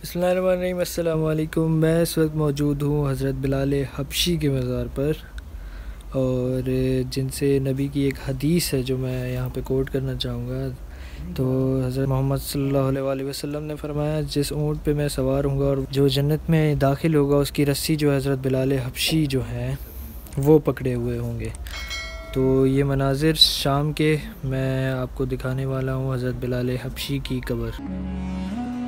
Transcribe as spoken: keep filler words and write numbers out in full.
बिस्मिल्लाहिर्रहमानिर्रहीम, अस्सलाम वालेकुम। मैं इस वक्त मौजूद हूँ हज़रत बिलाल हबशी के मज़ार पर, और जिनसे नबी की एक हदीस है जो मैं यहाँ पे कोट करना चाहूँगा। तो हज़रत मोहम्मद सल्लल्लाहु अलैहि वसल्लम ने फरमाया, जिस ऊँट पे मैं सवार हूँगा और जो जन्नत में दाखिल होगा उसकी रस्सी जो हज़रत बिलाल हबशी जो हैं वो पकड़े हुए होंगे। तो ये मनाज़िर शाम के मैं आपको दिखाने वाला हूँ, हज़रत बिलाल हबशी की कब्र।